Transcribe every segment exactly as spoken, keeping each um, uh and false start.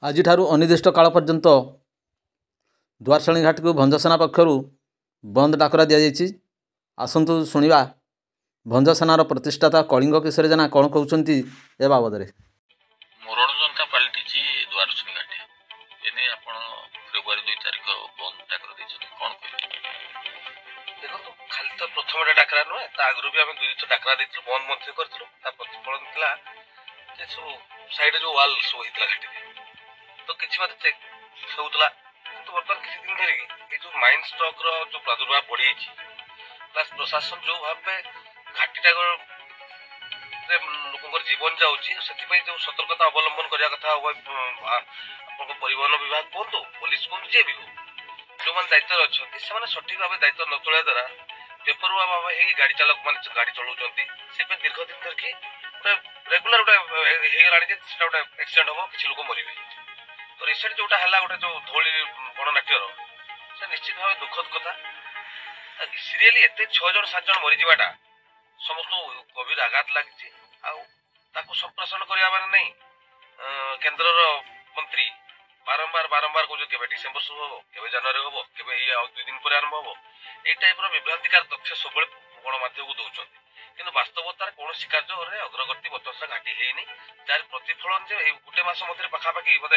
ଆଜିଠାରୁ ଅନିର୍ଦ୍ଦିଷ୍ଟ କାଳ ପର୍ଯ୍ୟନ୍ତ ଦୁଆରସଣୀ ଘାଟକୁ ଭଞ୍ଜସେନା ପକ୍ଷରୁ ବନ୍ଦ ଡାକରା ଦିଆଯାଇଛି। ଆସନ୍ତୁ ଶୁଣିବା ଭଞ୍ଜସେନାର ପ୍ରତିଷ୍ଠାତା କଳିଙ୍ଗ କିଶୋର ଜେନା କ'ଣ କହୁଛନ୍ତି ଏ ବାବଦରେ। ମରଣ ଯନ୍ତା ପାଲଟିଛି ଦୁଆରସଣୀ ଘାଟି। ଏନେ ଆପଣ ଫେବୃଆରୀ ଦୁଇ ତାରିଖ ବନ୍ଦ ଡାକରା ଦେଇଛନ୍ତି, କ'ଣ କହିବେ? ଦେଖନ୍ତୁ, ଖାଲି ତ ପ୍ରଥମଟା ଡାକରା ନୁହେଁ, ତା ଆଗରୁ ବି ଆମେ ଦୁଇ ଥର ଡାକରା ଦେଇଥିଲୁ, ବନ୍ଦ ମଧ୍ୟ କରିଥିଲୁ। ତା ପ୍ରତିଫଳନ ଥିଲା ଯେ ସବୁ ସାଇଡରେ ଯୋଉ ୱାଲ୍ ସବୁ ହେଇଥିଲା ଘାଟିରେ, ତ କିଛି ମାତ୍ରା ହେଉଥିଲା। କିନ୍ତୁ ବର୍ତ୍ତମାନ କିଛି ଦିନ ଧରିକି ଏଇ ଯୋଉ ମାଇନ୍ସ ଷ୍ଟକ୍ର ଯୋଉ ପ୍ରାଦୁର୍ଭାବ ବଢ଼ିଯାଇଛି, ପ୍ଲସ୍ ପ୍ରଶାସନ ଯୋଉ ଭାବେ ଘାଟିଟା ଲୋକଙ୍କର ଜୀବନ ଯାଉଛି, ସେଥିପାଇଁ ଯୋଉ ସତର୍କତା ଅବଲମ୍ବନ କରିବା କଥା ଆପଣଙ୍କ ପରିବହନ ବିଭାଗ କୁହନ୍ତୁ, ପୋଲିସ କୁହନ୍ତୁ, ଯିଏ ବି ହଉ, ଯୋଉମାନେ ଦାୟିତ୍ୱରେ ଅଛନ୍ତି ସେମାନେ ସଠିକ ଭାବେ ଦାୟିତ୍ୱ ନ ତୋଳିବା ଦ୍ୱାରା ବେପରୁଆ ଭାବେ ହେଇକି ଗାଡ଼ି ଚାଲକ ମାନେ ଗାଡ଼ି ଚଳାଉଛନ୍ତି। ସେଥିପାଇଁ ଦୀର୍ଘ ଦିନ ଧରିକି ଗୋଟେ ରେଗୁଲାର ଗୋଟେ ହେଇଗଲାଣି ଯେ ସେଟା ଗୋଟେ ଆକ୍ସିଡେଣ୍ଟ ହବ, କିଛି ଲୋକ ମରିବେ। ତ ରିସେଣ୍ଟ ଯୋଉଟା ହେଲା ଗୋଟେ ଯୋଉ ଧଉଳି ଗଣନାଟ୍ୟର, ସେ ନିଶ୍ଚିତ ଭାବେ ଦୁଃଖଦ କଥା। ସିରିଏଲି ଏତେ ଛଅ ଜଣ ସାତ ଜଣ ମରିଯିବାଟା ସମସ୍ତଙ୍କୁ ଗଭୀର ଆଘାତ ଲାଗିଛି। ଆଉ ତାକୁ ସମ୍ପ୍ରସାରଣ କରିବା ମାନେ ନାହିଁ। କେନ୍ଦ୍ରର ମନ୍ତ୍ରୀ ବାରମ୍ବାର ବାରମ୍ବାର କହୁଛନ୍ତି କେବେ ଡିସେମ୍ବର ସବୁ ହବ, କେବେ ଜାନୁଆରୀ ହବ, କେବେ ଏଇ ଆଉ ଦୁଇ ଦିନ ପରେ ଆରମ୍ଭ ହବ। ଏଇ ଟାଇପର ବିଭ୍ରାନ୍ତିକାର ତଥ୍ୟ ସବୁବେଳେ ଗଣମାଧ୍ୟମକୁ ଦଉଛନ୍ତି, କିନ୍ତୁ ବାସ୍ତବତାରେ କୌଣସି କାର୍ଯ୍ୟରେ ଅଗ୍ରଗତି ବର୍ତ୍ତମାନ ଘାଟି ହେଇନି। ଯାହାର ପ୍ରତିଫଳନ ଯେ ଏଇ ଗୋଟେ ମାସ ମଧ୍ୟରେ ପାଖାପାଖି ବୋଧେ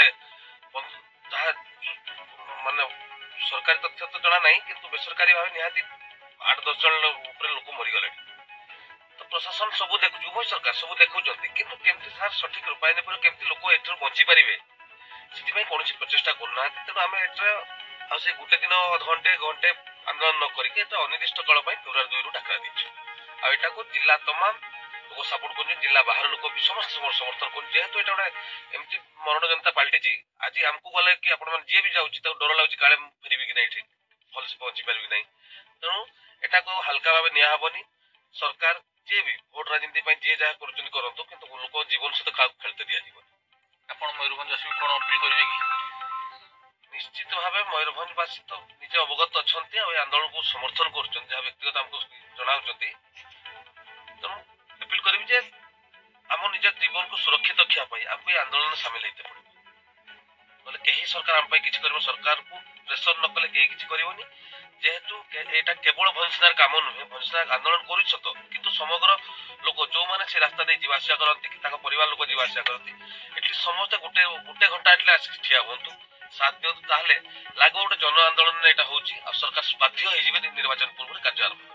ଯାହା ମାନେ ସରକାରୀ ତଥ୍ୟ ତ ଜଣା ନାହିଁ, କିନ୍ତୁ ବେସରକାରୀ ଭାବେ ନିହାତି ଆଠ ଦଶ ଜଣ ଉପରେ ଲୋକ ମରିଗଲେଣି। ତ ପ୍ରଶାସନ ସବୁ ଦେଖୁଛି, ଉଭୟ ସରକାର ସବୁ ଦେଖୁଛନ୍ତି, କିନ୍ତୁ କେମିତି ତାର ସଠିକ ରୂପାୟନ ପରେ କେମିତି ଲୋକ ଏଠାରୁ ବଞ୍ଚି ପାରିବେ, ସେଥିପାଇଁ କୌଣସି ପ୍ରଚେଷ୍ଟା କରୁନାହାନ୍ତି। ତେଣୁ ଆମେ ଏଠାରେ ଆଉ ସେ ଗୋଟେ ଦିନ ଅଧଘଣ୍ଟେ ଘଣ୍ଟେ ଆନ୍ଦୋଳନ ନ କରିକି ଏଟା ଅନିର୍ଦ୍ଦିଷ୍ଟ କାଳ ପାଇଁ ଫେବୃଆରୀ ଦୁଇରୁ ଡାକରା ଦେଇଛୁ। ଆଉ ଏଟାକୁ ଜିଲ୍ଲା ତମାମ ଲୋକ ସପୋର୍ଟ କରୁଛନ୍ତି, ଜିଲ୍ଲା ବାହାର ଲୋକ ବି ସମସ୍ତେ ସମର୍ଥନ କରୁଛନ୍ତି। ଯେହେତୁ ଏଟା ଗୋଟେ ଏମିତି ମରଣ ଜନତା ପାଲଟିଛି, ଆଜି ଆମକୁ ଗଲେ କି ଆପଣ ମାନେ ଯିଏ ବି ଯାଉଛି ତାକୁ ଡର ଲାଗୁଛି କାଳେ ମୁଁ ଫେରିବି କି ନାହିଁ, ଠିକ ଭଲସେ ପହଞ୍ଚି ପାରିବି ନାହିଁ। ତେଣୁ ଏଟାକୁ ହାଲକା ଭାବେ ନିଆହବନି। ସରକାର ଯିଏ ବି ଭୋଟ ରାଜନୀତି ପାଇଁ ଯିଏ ଯାହା କରୁଛନ୍ତି କରନ୍ତୁ, କିନ୍ତୁ ଲୋକ ଜୀବନ ସହିତ କାହାକୁ ଖେଳିତେ ଦିଆଯିବନି। ଆପଣ ମୟୂରଭଞ୍ଜ ଆସିକି କ'ଣ ଅପିଲ କରିବେ କି? ନିଶ୍ଚିତ ଭାବେ ମୟୂରଭଞ୍ଜବାସୀ ତ ନିଜେ ଅବଗତ ଅଛନ୍ତି, ଆଉ ଏ ଆନ୍ଦୋଳନକୁ ସମର୍ଥନ କରୁଛନ୍ତି, ଯାହା ବ୍ୟକ୍ତିଗତ ଆମକୁ ଜଣାଉଛନ୍ତି। ତେଣୁ ଅପିଲ କରିବି ଯେ ଆମ ନିଜ ଜୀବନକୁ ସୁରକ୍ଷିତ ରଖିବା ପାଇଁ ଆମକୁ ଏ ଆନ୍ଦୋଳନରେ ସାମିଲ ହେଇତେ ପଡ଼ିବ। ନହେଲେ କେହି ସରକାର ଆମ ପାଇଁ କିଛି କରିବ, ସରକାରକୁ ପ୍ରେସର ନ କଲେ କେହି କିଛି କରିବନି। ଯେହେତୁ ଏଇଟା କେବଳ ଭଞ୍ଜସେନାର କାମ ନୁହେଁ, ଭଞ୍ଜସେନା ଆନ୍ଦୋଳନ କରୁଛି ସତ, କିନ୍ତୁ ସମଗ୍ର ଲୋକ ଯୋଉମାନେ ସେ ରାସ୍ତା ଦେଇ ଯିବା ଆସିବା କରନ୍ତି, କି ତାଙ୍କ ପରିବାର ଲୋକ ଯିବା ଆସିବା କରନ୍ତି, ଏଠି ସମସ୍ତେ ଗୋଟେ ଗୋଟେ ଘଣ୍ଟା ଏଠି ଆସିକି ଠିଆ ହୁଅନ୍ତୁ, ସାଥ ଦିଅନ୍ତୁ, ତାହେଲେ ଲାଗୁ ଗୋଟେ ଜନ ଆନ୍ଦୋଳନରେ ଏଇଟା ହଉଛି, ଆଉ ସରକାର ବାଧ୍ୟ ହେଇଯିବେ ନିର୍ବାଚନ ପୂର୍ବରୁ କାର୍ଯ୍ୟ ଆରମ୍ଭ।